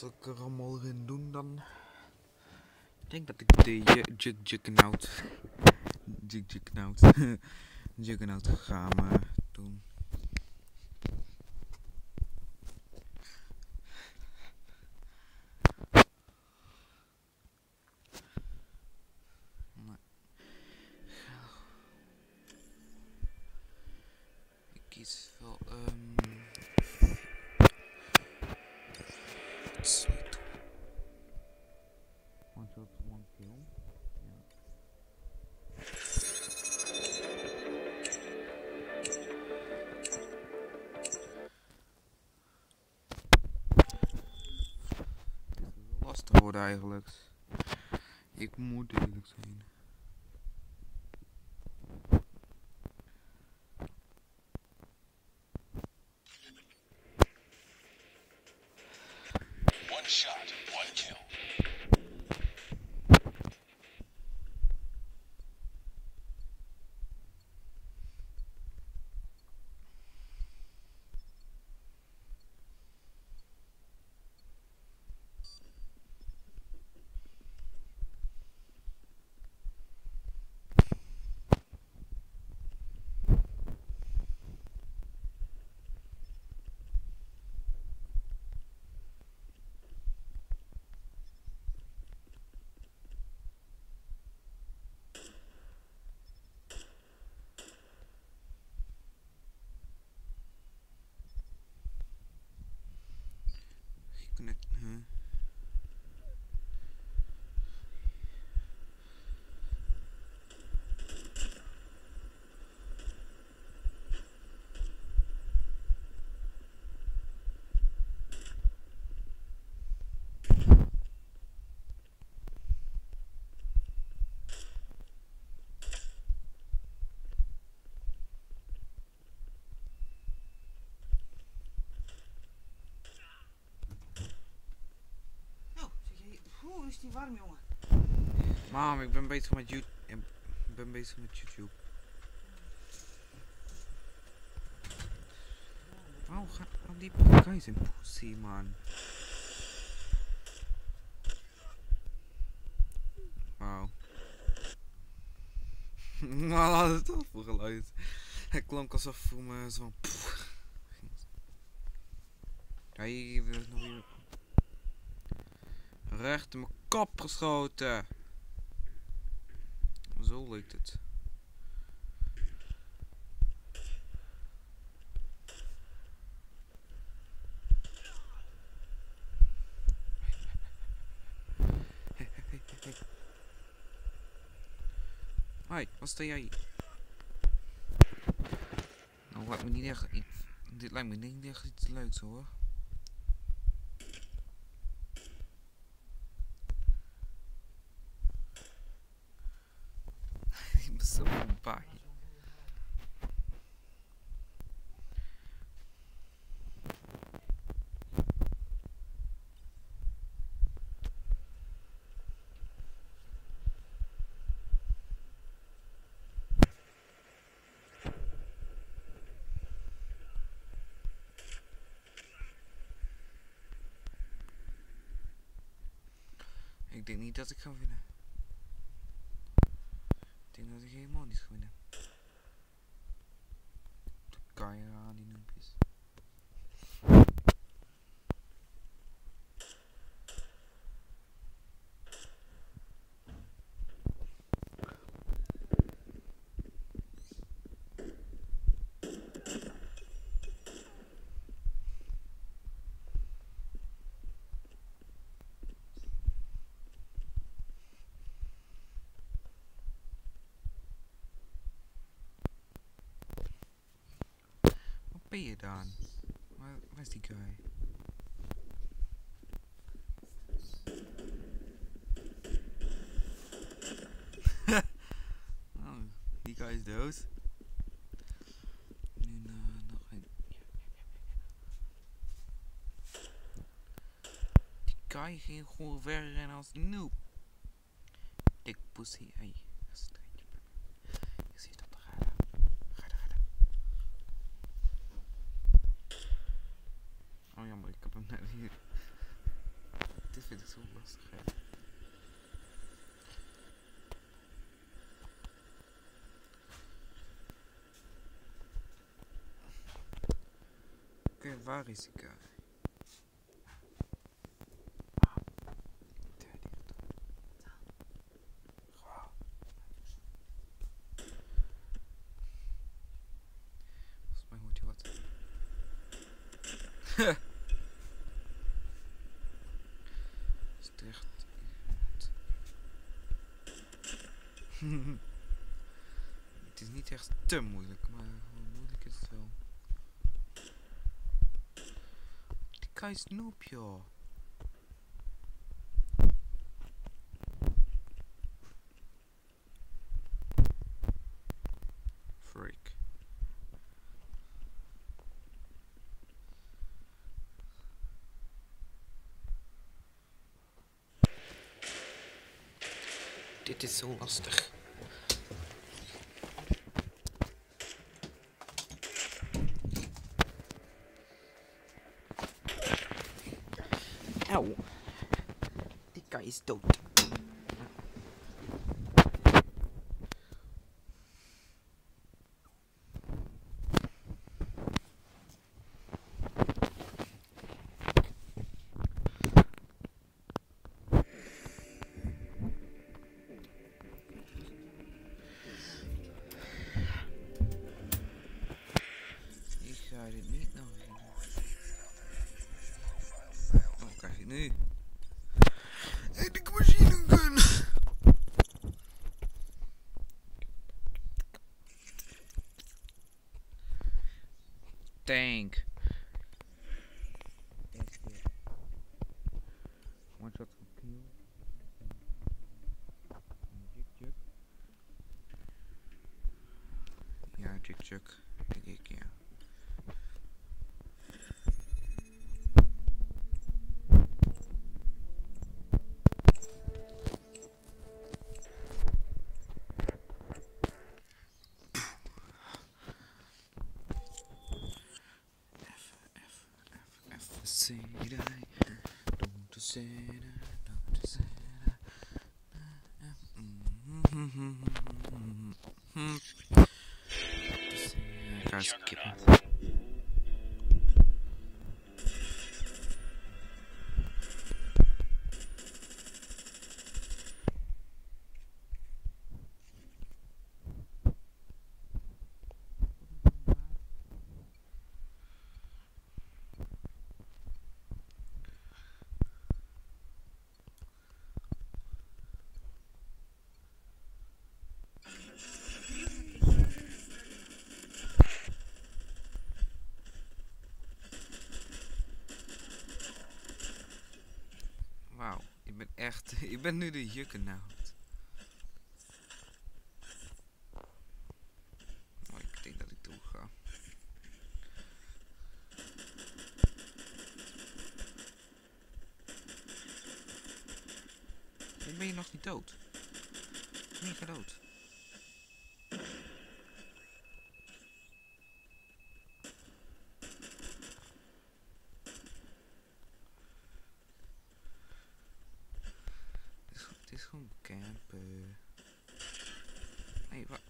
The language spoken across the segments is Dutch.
zal ik er allemaal gaan doen dan? Ik denk dat ik de Juggernaut ga doen. Ik kies wel sweet. One shot, one kill. Ja. Dit is wel lastig worden eigenlijk. Ik moet eerlijk zijn. One shot, one kill. Connect, huh? Oeh, is die warm, jongen. Mam, ik ben bezig met YouTube. Waarom gaat die guys in pussy, man? Wauw. Nou, dat is toch voor geluid. Het klonk alsof voor me zo van... Ja, hier is nog weer... Recht in mijn kop geschoten. Zo leek het. Hoi, wat sta jij? Nou, lijkt me niet echt... Dit lijkt me niet echt iets leuks, hoor. Ik ben zo voorbij. Ik denk niet dat ik ga winnen. Ik denk dat ik helemaal niet ga winnen. De keier aan die noempjes. Wat ben je dan? Waar is die guy? Oh, die guy is dood. Nu nog een. Die guy ging gewoon wegrennen als noob. Dik pussy, hey. Ik zie dat toch redden. Redden. Oh jammer, ik heb hem net hier. Dat vind ik zo lastig, hè. Oké, waar is die guy? Daar ligt hij. Wow. Volgens mij hoort je wat. Is het echt... Het is niet echt te moeilijk, maar moeilijk is het wel. Die guy is noob, joh. Freak. Dit is zo lastig. Auw. Die guy is dood. Ik ga dit niet nog doen. Wat krijg je nu? En de machine gun. Tank. One shot from kill. Jig. Ja, jig. Denk ik, ja. Say that don't say that. Ik ga skippen. Wauw, ik ben nu de jukkenhout. Oh, ik denk dat ik toe ga. Dan ben je nog niet dood. Ben je dood? Het is gewoon campen. Hey, wat?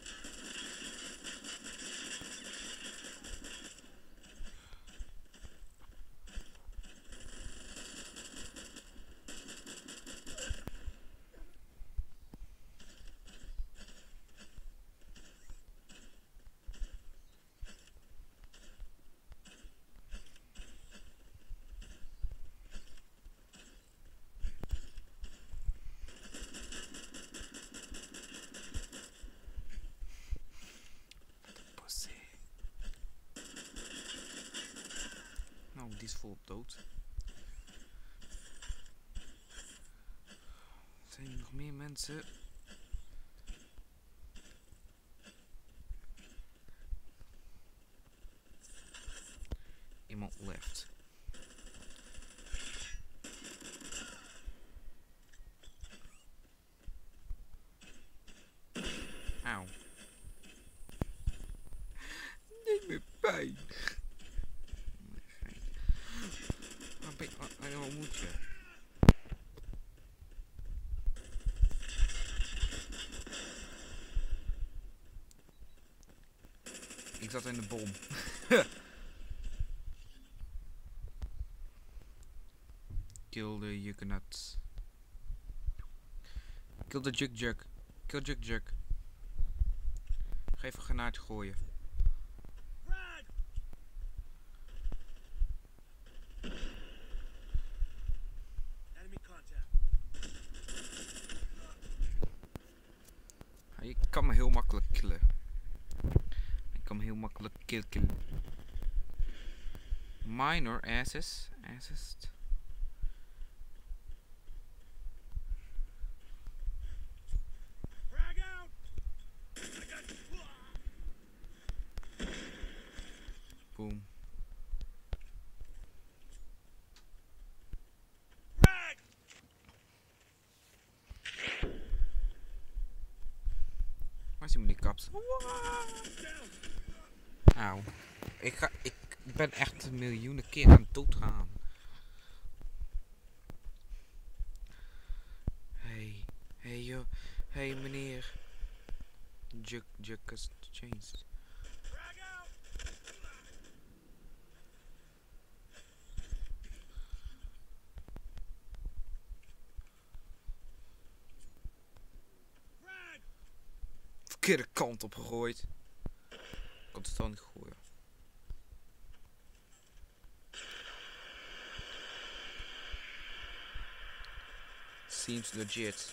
Nou, die is volop dood. Zijn er nog meer mensen? Iemand left. Auw. Niet meer pijn. Waar moet je? Ik zat in de bom. Kill the Juggernaut. Kill the Jug. Kill Jug. Ga even een granaatje gooien. Je kan me heel makkelijk killen. Ik kan me heel makkelijk killen. Minor assist. Boom. Waar zien we die kaps? Auw. Ik ben echt miljoenen keer aan het doodgaan. Hey joh. Hey meneer. Jug has changed. Verkeerde kant op gegooid. Ik kon het al niet gooien. Seems legit.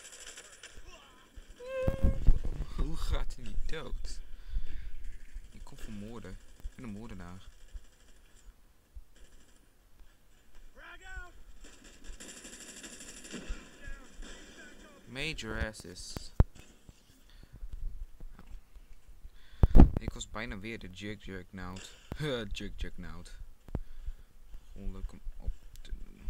Hoe gaat hij niet dood? Ik kom vermoorden. Ik ben een moordenaar. Major assist. Ik was bijna weer de Juggernaut. Juggernaut. Gewoon leuk om op te doen.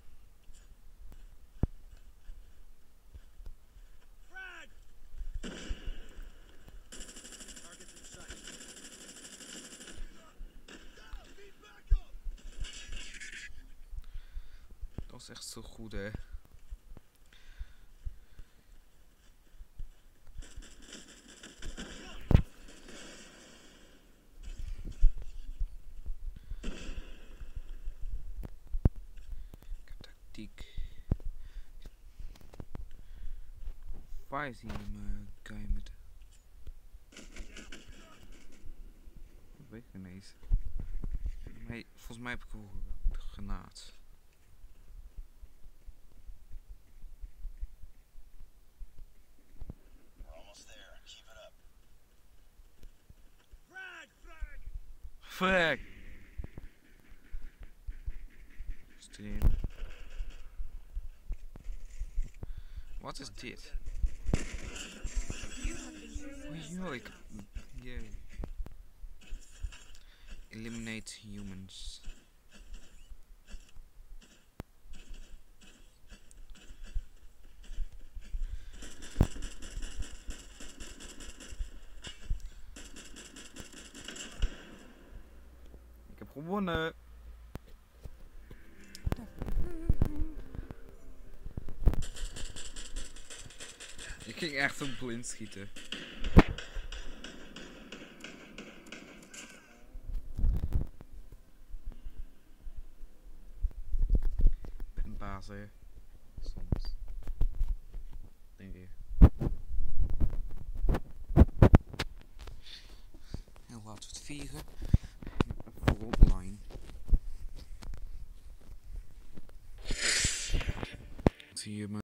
Dat was echt zo goed, hè. Waar is die guy met... Dat weet ik ineens. Volgens mij heb ik wel de granaat. Frag! Stream. Wat is dit? Yo, yeah. Eliminate humans. Ik heb gewonnen. Ik ging echt op blind schieten. Ik ben baas, hè. Soms. Denk ik. En laten we het vieren. Frontline. Zie je me?